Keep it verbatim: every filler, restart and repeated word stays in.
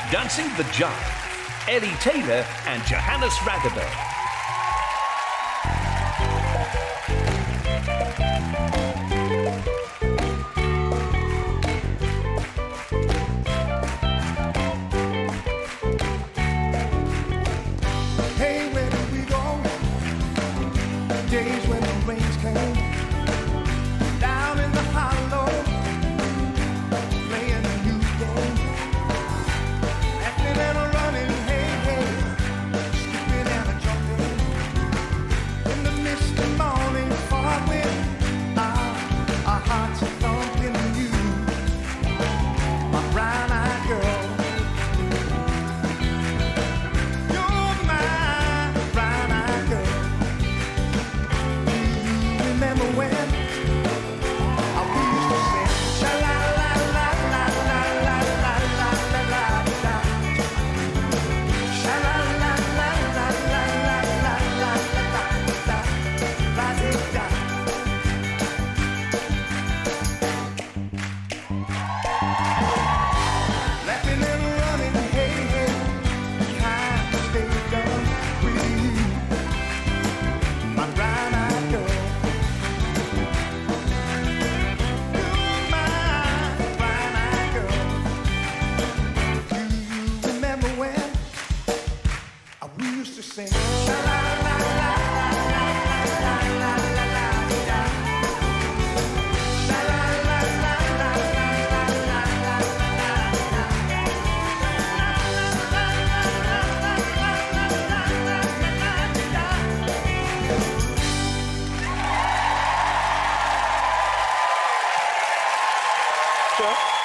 Dancing the Jive, Ellie Taylor and Johannes Radeberg. Days when the rains came down in the hollow, playing a new game, acting and a running, hey, hey, skipping and a jumping in the misty morning fog wind. Our, our hearts are thumping you, my brown-eyed girl. You're my brown-eyed girl. Remember when I we used to sing sha la la la la la la la la la la la, sha la la la la la la la la la la la la. Laughing and running, hey hey, kind of stay done with you, my brown-eyed girl. We used to sing sha la la la la la la la la la la, sha la la la la la la la la la la.